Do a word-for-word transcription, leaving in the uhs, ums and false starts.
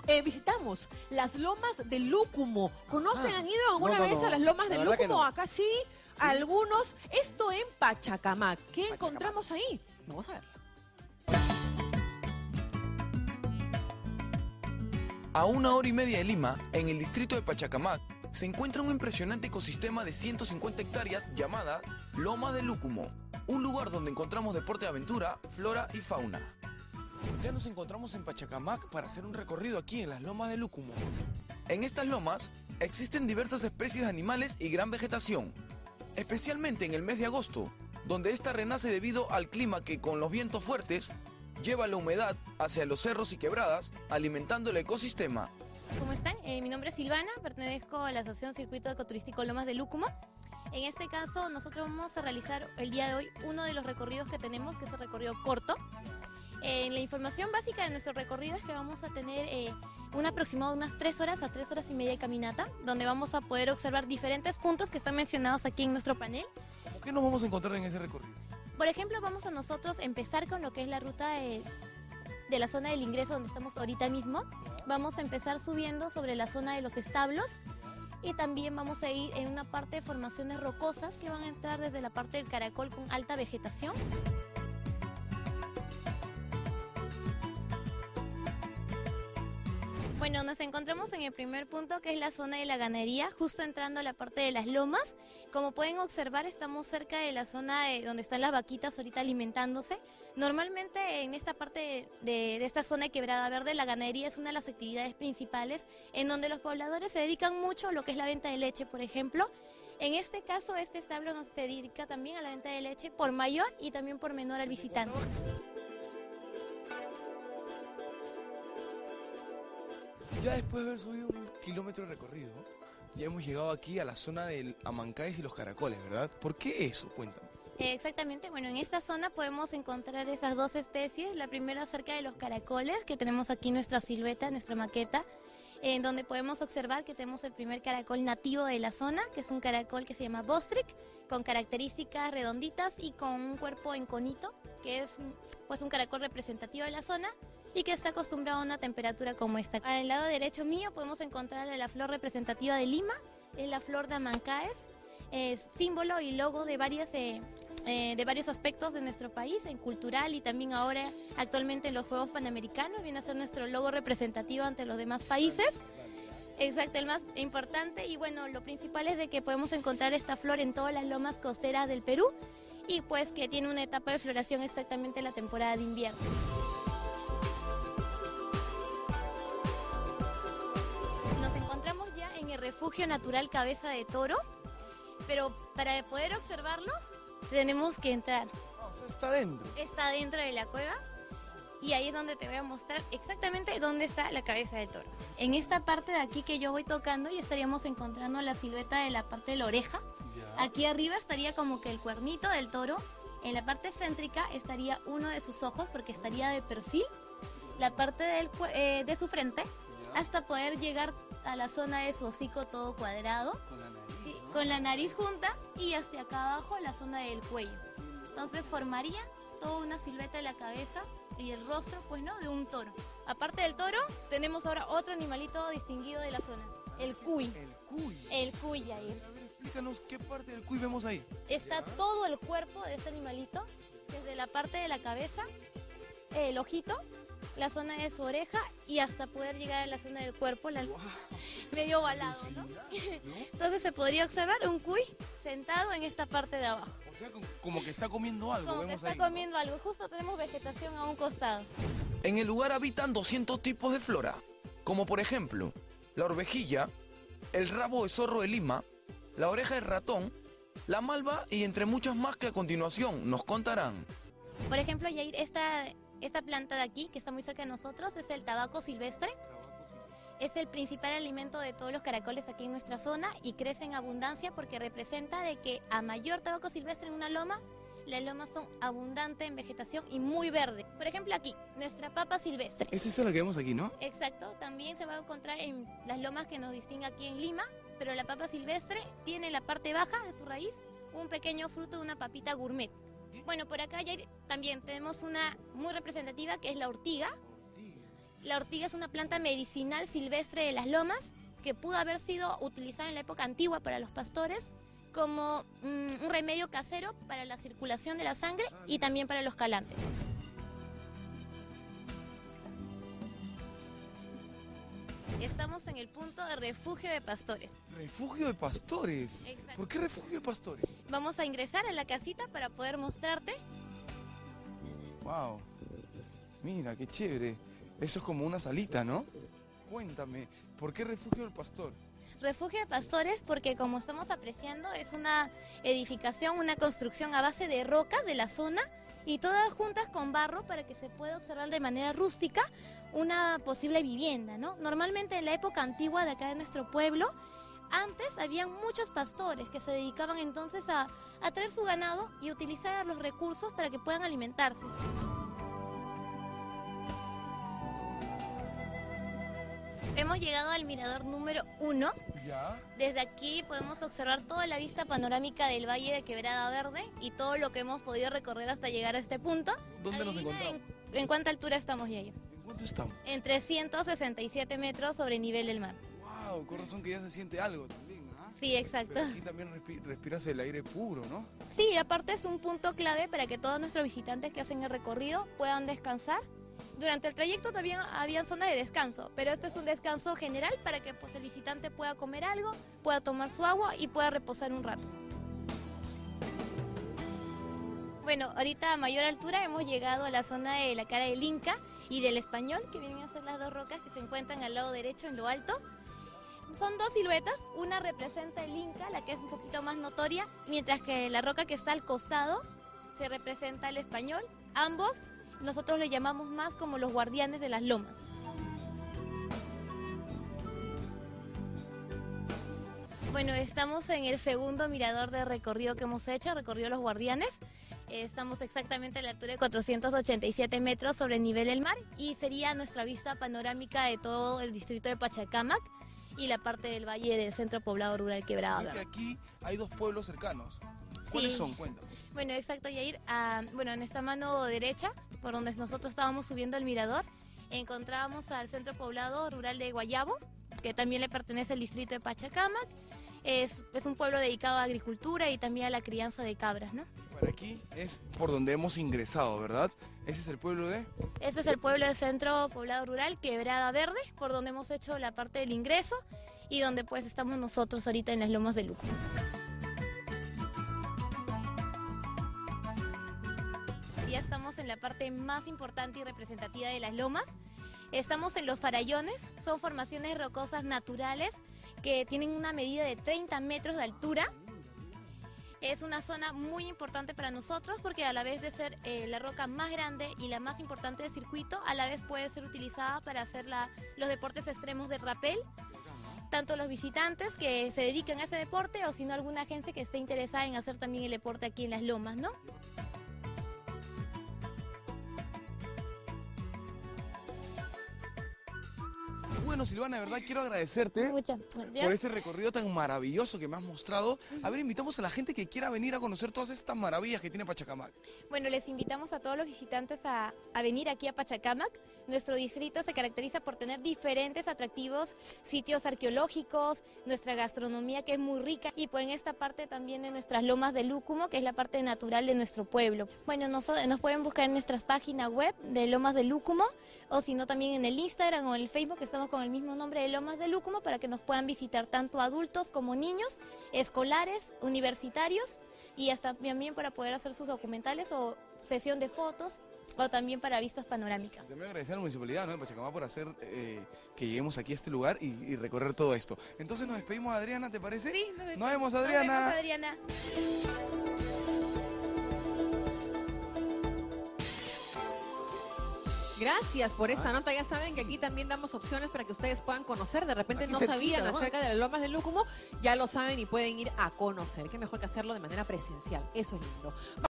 eh, visitamos las lomas de Lúcumo. ¿Conocen? Ah, ¿Han ido alguna no, no, vez no. a las lomas La de verdad que Lúcumo? no. Acá sí, algunos. Esto en Pachacamac. ¿Qué Pachacamac. encontramos ahí? Vamos a verlo. A una hora y media de Lima, en el distrito de Pachacamac, se encuentra un impresionante ecosistema de ciento cincuenta hectáreas llamada Loma de Lúcumo, un lugar donde encontramos deporte de aventura, flora y fauna. Ya nos encontramos en Pachacamac para hacer un recorrido aquí en las lomas de Lúcumo. En estas lomas existen diversas especies de animales y gran vegetación, especialmente en el mes de agosto, donde esta renace debido al clima que con los vientos fuertes lleva la humedad hacia los cerros y quebradas, alimentando el ecosistema. ¿Cómo están? Eh, mi nombre es Silvana, pertenezco a la Asociación Circuito Ecoturístico Lomas de Lúcumo. En este caso, nosotros vamos a realizar el día de hoy uno de los recorridos que tenemos, que es el recorrido corto. Eh, la información básica de nuestro recorrido es que vamos a tener eh, un aproximado de unas tres horas a tres horas y media de caminata, donde vamos a poder observar diferentes puntos que están mencionados aquí en nuestro panel. ¿Qué nos vamos a encontrar en ese recorrido? Por ejemplo, vamos a nosotros empezar con lo que es la ruta de, de la zona del ingreso donde estamos ahorita mismo. Vamos a empezar subiendo sobre la zona de los establos y también vamos a ir en una parte de formaciones rocosas que van a entrar desde la parte del caracol con alta vegetación. Bueno, nos encontramos en el primer punto, que es la zona de la ganadería, justo entrando a la parte de las lomas. Como pueden observar, estamos cerca de la zona de donde están las vaquitas ahorita alimentándose. Normalmente en esta parte de, de esta zona de Quebrada Verde, la ganadería es una de las actividades principales, en donde los pobladores se dedican mucho a lo que es la venta de leche, por ejemplo. En este caso, este establo nos se dedica también a la venta de leche por mayor y también por menor al visitante. Ya después de haber subido un kilómetro de recorrido, ya hemos llegado aquí a la zona del Amancáes y los caracoles, ¿verdad? ¿Por qué eso? Cuéntame. Eh, Exactamente, bueno, en esta zona podemos encontrar esas dos especies. La primera cerca de los caracoles, que tenemos aquí nuestra silueta, nuestra maqueta, en donde podemos observar que tenemos el primer caracol nativo de la zona, que es un caracol que se llama Bostric, con características redonditas y con un cuerpo en conito, que es pues un caracol representativo de la zona y que está acostumbrado a una temperatura como esta. Al lado derecho mío podemos encontrar la flor representativa de Lima, es la flor de Amancaes, es símbolo y logo de varias... Eh, Eh, de varios aspectos de nuestro país, en cultural y también ahora actualmente en los Juegos Panamericanos, viene a ser nuestro logo representativo ante los demás países. Exacto, el más importante, y bueno, lo principal es de que podemos encontrar esta flor en todas las lomas costeras del Perú y pues que tiene una etapa de floración exactamente en la temporada de invierno. Nos encontramos ya en el refugio natural Cabeza de Toro, pero para poder observarlo tenemos que entrar. Ah, o sea, está dentro. Está dentro de la cueva y ahí es donde te voy a mostrar exactamente dónde está la cabeza del toro. En esta parte de aquí que yo voy tocando y estaríamos encontrando la silueta de la parte de la oreja. Ya. Aquí arriba estaría como que el cuernito del toro. En la parte céntrica estaría uno de sus ojos porque estaría de perfil. La parte del, cue- eh, de su frente Ya. hasta poder llegar a la zona de su hocico todo cuadrado. Con la nariz, Sí, ¿no? con la nariz junta y hasta acá abajo la zona del cuello. Entonces formaría toda una silueta de la cabeza y el rostro, pues, ¿no?, de un toro. Aparte del toro, tenemos ahora otro animalito distinguido de la zona, el cuy. El cuy. El cuy, Yair. A ver, explícanos qué parte del cuy vemos ahí. Está todo el cuerpo de este animalito, desde la parte de la cabeza, el ojito, la zona de su oreja y hasta poder llegar a la zona del cuerpo, la- medio ovalado, ¿no? Entonces se podría observar un cuy sentado en esta parte de abajo, O sea, como, como que está comiendo algo, como que vemos está ahí, ¿no? comiendo algo. Justo tenemos vegetación a un costado. En el lugar habitan doscientos tipos de flora, como por ejemplo, la orvejilla, el rabo de zorro de Lima, la oreja de ratón, la malva y entre muchas más que a continuación nos contarán. Por ejemplo, Yair, esta, esta planta de aquí, que está muy cerca de nosotros, es el tabaco silvestre. Es el principal alimento de todos los caracoles aquí en nuestra zona y crece en abundancia porque representa de que a mayor tabaco silvestre en una loma, las lomas son abundantes en vegetación y muy verde. Por ejemplo, aquí, nuestra papa silvestre. Es esa la que vemos aquí, ¿no? Exacto, también se va a encontrar en las lomas que nos distinguen aquí en Lima, pero la papa silvestre tiene en la parte baja de su raíz un pequeño fruto de una papita gourmet. Bueno, por acá ya también tenemos una muy representativa que es la ortiga, La ortiga es una planta medicinal silvestre de las lomas que pudo haber sido utilizada en la época antigua para los pastores como mm, un remedio casero para la circulación de la sangre y también para los calambres. Estamos en el punto de refugio de pastores. Refugio de pastores. Exacto. ¿Por qué refugio de pastores? Vamos a ingresar a la casita para poder mostrarte. Wow. Mira, qué chévere. Eso es como una salita, ¿no? Cuéntame, ¿por qué refugio del pastor? Refugio de pastores porque, como estamos apreciando, es una edificación, una construcción a base de rocas de la zona y todas juntas con barro para que se pueda observar de manera rústica una posible vivienda, ¿no? Normalmente en la época antigua de acá de nuestro pueblo, antes habían muchos pastores que se dedicaban entonces a, a traer su ganado y utilizar los recursos para que puedan alimentarse. Hemos llegado al mirador número uno. ¿Ya? Desde aquí podemos observar toda la vista panorámica del Valle de Quebrada Verde y todo lo que hemos podido recorrer hasta llegar a este punto. ¿Dónde nos Adivina encontramos? En, ¿En cuánta altura estamos, Yair? ¿En cuánto estamos? En trescientos sesenta y siete metros sobre el nivel del mar. Wow, con razón que ya se siente algo también, ¿ah? Sí, exacto. Pero aquí también respi- respiras el aire puro, ¿no? Sí, aparte es un punto clave para que todos nuestros visitantes que hacen el recorrido puedan descansar. Durante el trayecto también había zona de descanso, pero este es un descanso general para que pues, el visitante pueda comer algo, pueda tomar su agua y pueda reposar un rato. Bueno, ahorita a mayor altura hemos llegado a la zona de la cara del Inca y del Español, que vienen a ser las dos rocas que se encuentran al lado derecho en lo alto. Son dos siluetas, una representa el Inca, la que es un poquito más notoria, mientras que la roca que está al costado se representa el Español. Ambos nosotros le llamamos más como los guardianes de las lomas. Bueno, estamos en el segundo mirador de recorrido que hemos hecho, recorrido Los Guardianes. Eh, Estamos exactamente a la altura de cuatrocientos ochenta y siete metros sobre el nivel del mar y sería nuestra vista panorámica de todo el distrito de Pachacámac y la parte del valle del centro poblado rural Quebrada Creo que Verde. aquí hay dos pueblos cercanos. ¿Cuáles Sí. son? Cuéntame. Bueno, exacto, Yair. Ah, bueno, en esta mano derecha, por donde nosotros estábamos subiendo el mirador, encontrábamos al centro poblado rural de Guayabo, que también le pertenece al distrito de Pachacámac. Es, es un pueblo dedicado a agricultura y también a la crianza de cabras, ¿no? Para aquí es por donde hemos ingresado, ¿verdad? Ese es el pueblo de... Este es el pueblo del centro poblado rural, Quebrada Verde, por donde hemos hecho la parte del ingreso y donde pues estamos nosotros ahorita en las lomas de Luco. Ya estamos en la parte más importante y representativa de las lomas. Estamos en los farallones, son formaciones rocosas naturales que tienen una medida de treinta metros de altura. Es una zona muy importante para nosotros porque a la vez de ser eh, la roca más grande y la más importante del circuito, a la vez puede ser utilizada para hacer la, los deportes extremos de rappel. Tanto los visitantes que se dedican a ese deporte o si no alguna agencia que esté interesada en hacer también el deporte aquí en las lomas, ¿no? Bueno, Silvana, de verdad quiero agradecerte Muchas por este recorrido tan maravilloso que me has mostrado. A ver, invitamos a la gente que quiera venir a conocer todas estas maravillas que tiene Pachacámac. Bueno, les invitamos a todos los visitantes a, a venir aquí a Pachacámac. Nuestro distrito se caracteriza por tener diferentes atractivos, sitios arqueológicos, nuestra gastronomía que es muy rica y pues en esta parte también de nuestras lomas de Lúcumo, que es la parte natural de nuestro pueblo. Bueno, nos, nos pueden buscar en nuestras páginas web de Lomas de Lúcumo o si no también en el Instagram o en el Facebook, que estamos con el mismo nombre de Lomas de Lúcumo, para que nos puedan visitar tanto adultos como niños, escolares, universitarios y hasta también para poder hacer sus documentales o sesión de fotos o también para vistas panorámicas. También agradecer a la municipalidad, ¿no?, de Pachacámac por hacer eh, que lleguemos aquí a este lugar y, y recorrer todo esto. Entonces nos despedimos, Adriana, ¿te parece? Sí, nos Nos vemos, Nos Adriana. vemos, Adriana. Gracias por esta nota. Ya saben que aquí también damos opciones para que ustedes puedan conocer. De repente Aquí no cerquita, sabían nomás. acerca de las lomas de Lúcumo, ya lo saben y pueden ir a conocer. Qué mejor que hacerlo de manera presencial. Eso es lindo.